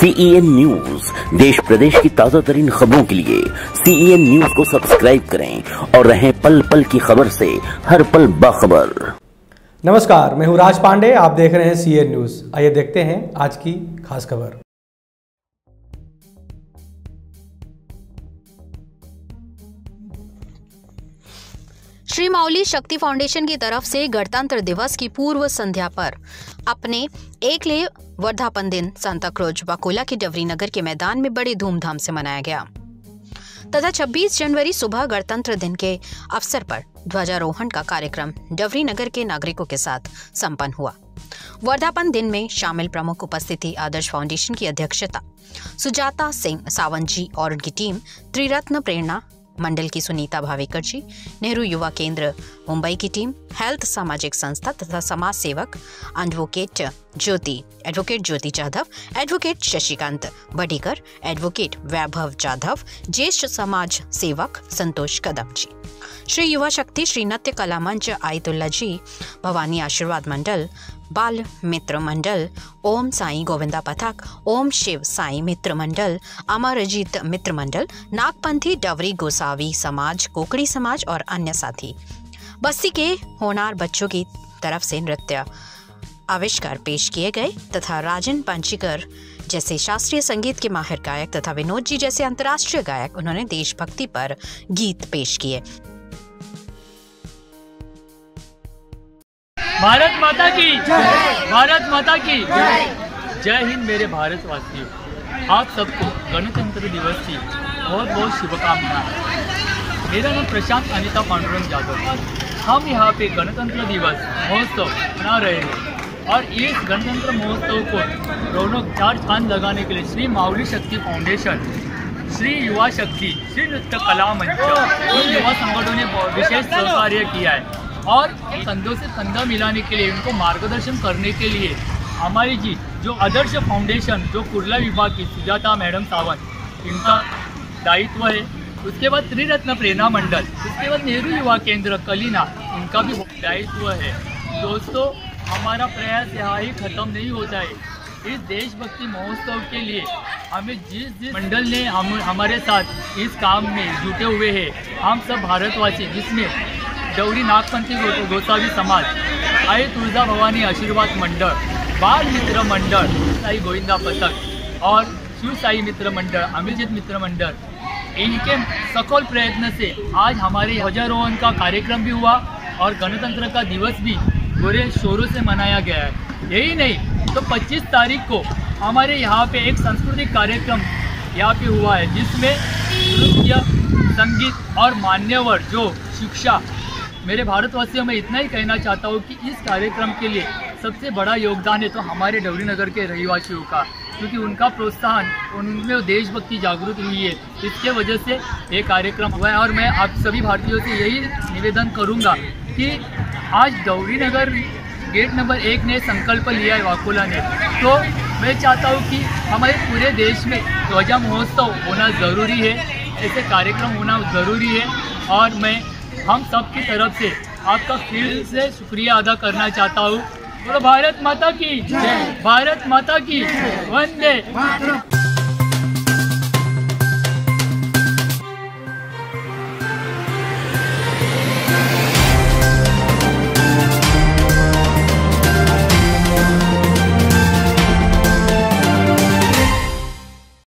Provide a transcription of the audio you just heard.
CEN news, देश प्रदेश की ताजा तरीन खबरों के लिए CEN न्यूज को सब्सक्राइब करें और रहें पल पल की खबर से हर पल बाखबर। नमस्कार, मैं हूं राज पांडे, आप देख रहे हैं CEN न्यूज। आइए देखते हैं आज की खास खबर। श्री माउली शक्ति फाउंडेशन की तरफ से गणतंत्र दिवस की पूर्व संध्या पर अपने एकलव्य वर्धापन दिन सांता क्रूज वाकोला के डवरी नगर के मैदान में बड़ी धूमधाम से मनाया गया तथा 26 जनवरी सुबह गणतंत्र दिन के अवसर पर ध्वजारोहण का कार्यक्रम डवरी नगर के नागरिकों के साथ संपन्न हुआ। वर्धापन दिन में शामिल प्रमुख उपस्थिति आदर्श फाउंडेशन की अध्यक्षता सुजाता सिंह सावंत जी और उनकी टीम, त्रिरत्न प्रेरणा मंडल की सुनीता भावेकर जी, नेहरू युवा केंद्र मुंबई की टीम, हेल्थ सामाजिक संस्था तथा समाज सेवक advocate Jyoti Jadhav, advocate Shashikant Badikar, advocate Vaibhav Jadhav, ज्येष्ठ समाज सेवक संतोष कदम जी, श्री युवा शक्ति, श्री नृत्य कला मंच आयतुल्ला जी, भवानी आशीर्वाद मंडल, बाल मित्र मंडल, ओम साई गोविंदा पथक, ओम शिव साई मित्र मंडल, अमरजीत मित्र मंडल, नागपंथी डवरी गोसावी समाज, कोकड़ी समाज और अन्य साथी बस्ती के होनार बच्चों की तरफ से नृत्य आविष्कार पेश किए गए तथा राजन पांचीकर जैसे शास्त्रीय संगीत के माहिर गायक तथा विनोद जी जैसे अंतर्राष्ट्रीय गायक उन्होंने देशभक्ति पर गीत पेश किए। भारत माता की जय, भारत माता की जय। जय हिंद मेरे भारतवासियों, आप सबको गणतंत्र दिवस की बहुत बहुत शुभकामनाएं। मेरा नाम प्रशांत अनिता पांडुरंग जाधव है। हम यहाँ पे गणतंत्र दिवस महोत्सव मना रहे हैं और इस गणतंत्र महोत्सव को रौनक चार चांद लगाने के लिए श्री माउली शक्ति फाउंडेशन, श्री युवा शक्ति, श्री नृत्य कला मंच, इन युवा संगठनों ने विशेष सहकार्य किया है और कंधों से कंधा मिलाने के लिए, उनको मार्गदर्शन करने के लिए हमारी जी जो आदर्श फाउंडेशन, जो कुर्ला विभाग की सुजाता मैडम सावंत, इनका दायित्व है। उसके बाद त्रिरत्न प्रेरणा मंडल, उसके बाद नेहरू युवा केंद्र कलीना, इनका भी दायित्व है। दोस्तों, हमारा प्रयास यहाँ ही खत्म नहीं होता है। इस देशभक्ति महोत्सव के लिए हमें जिस मंडल ने हमारे साथ इस काम में जुटे हुए हैं, हम सब भारतवासी, जिसमें डवरी नागपंथी गोसावी समाज, आय तुळजा भवानी आशीर्वाद मंडल, बाल मित्र मंडल, साई गोविंदा पथक और शिव साई मित्र मंडल, अमरजीत मित्र मंडल, इनके सकल प्रयत्न से आज हमारे ध्वजारोहण का कार्यक्रम भी हुआ और गणतंत्र का दिवस भी पूरे शोरों से मनाया गया है। यही नहीं तो 25 तारीख को हमारे यहाँ पे एक सांस्कृतिक कार्यक्रम यहाँ पे हुआ है, जिसमें नृत्य, संगीत और मान्यवर जो शिक्षा, मेरे भारतवासियों में इतना ही कहना चाहता हूँ कि इस कार्यक्रम के लिए सबसे बड़ा योगदान है तो हमारे डवरी नगर के रहिवासियों का, क्योंकि उनका प्रोत्साहन, उनमें देशभक्ति जागृत हुई है, इसके वजह से ये कार्यक्रम हुआ है। और मैं आप सभी भारतीयों से यही निवेदन करूँगा कि आज डवरी नगर गेट नंबर 1 ने संकल्प लिया है वाकोला ने, तो मैं चाहता हूँ कि हमारे पूरे देश में ध्वजा महोत्सव होना ज़रूरी है, ऐसे कार्यक्रम होना ज़रूरी है। और मैं हम सब की तरफ से आपका फिर से शुक्रिया अदा करना चाहता हूँ। भारत माता की जय, भारत माता की वंदे।